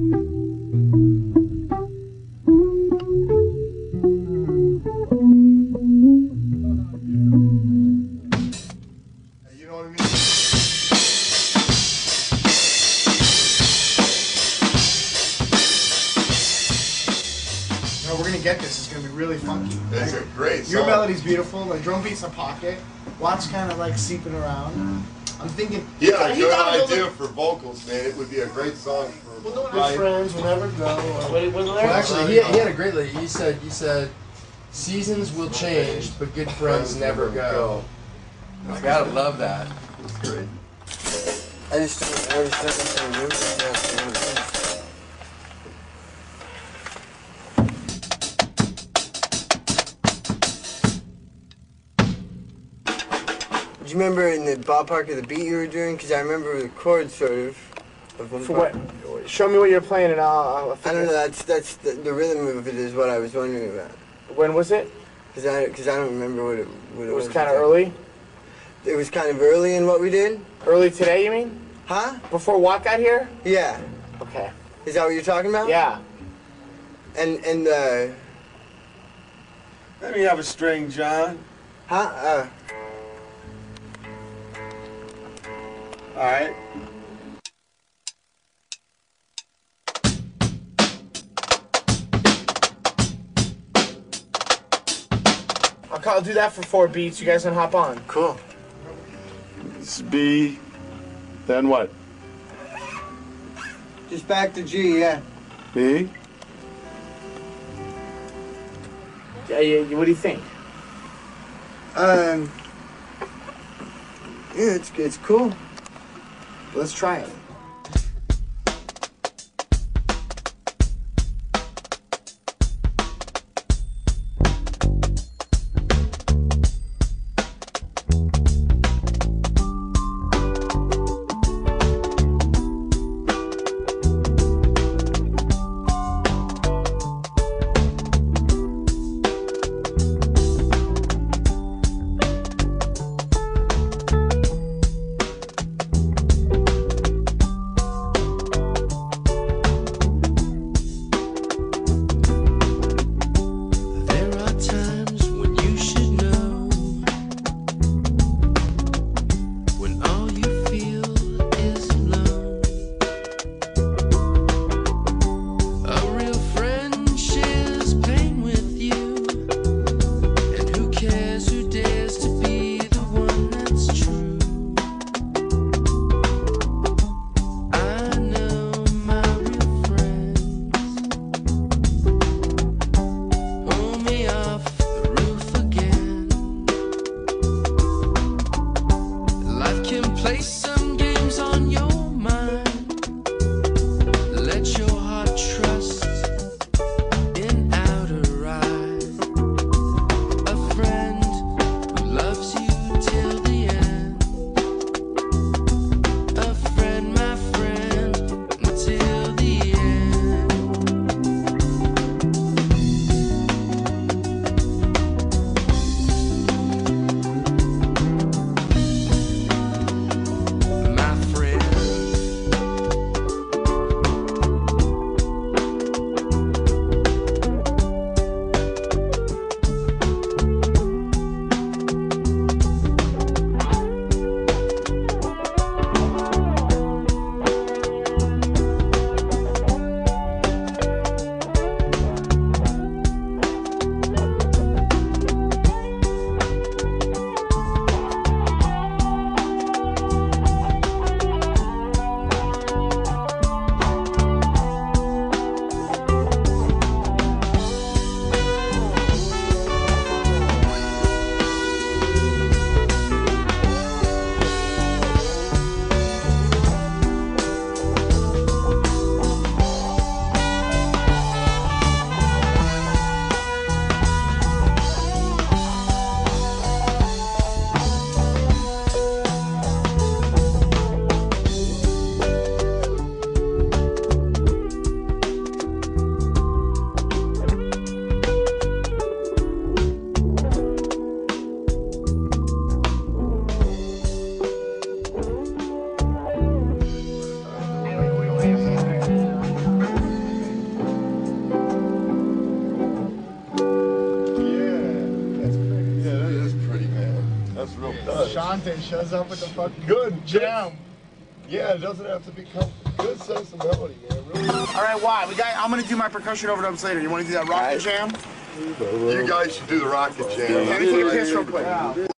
You know what I mean? No, we're gonna get this. It's gonna be really funky. It's a great song. Your melody's beautiful. The drum beat's in a pocket. Watt's kind of like seeping around. I'm thinking. Yeah, he good thought of idea for vocals, man. It would be a great song for. We'll do Good friends will never go. Well, actually, he had a great lyric. He said, seasons will change, but good friends never go. I gotta love that. It's great. I just don't remember. Do you remember in the ballpark of the beat you were doing? Because I remember the chords sort of one For part. what? Show me what you're playing and I'll I don't know. That's the rhythm of it is what I was wondering about. When was it? Because I don't remember what it was. It was kind of early. It was kind of early in what we did. Early today, you mean? Huh? Before Watt got here? Yeah. Okay. Is that what you're talking about? Yeah. And Let me have a string, John. huh? All right. I'll do that for 4 beats. You guys can hop on. Cool. It's B. Then what? Just back to G, yeah. B. Yeah, what do you think? Yeah, it's cool. Let's try it. Frusciante shows up with the fucking Good jam. Yeah, it doesn't have to become good sense of melody, man. Really. All right, why? I'm gonna do my percussion overdubs later. You want to do that rocket jam? You guys should do the rocket jam. Let me take a piss real quick.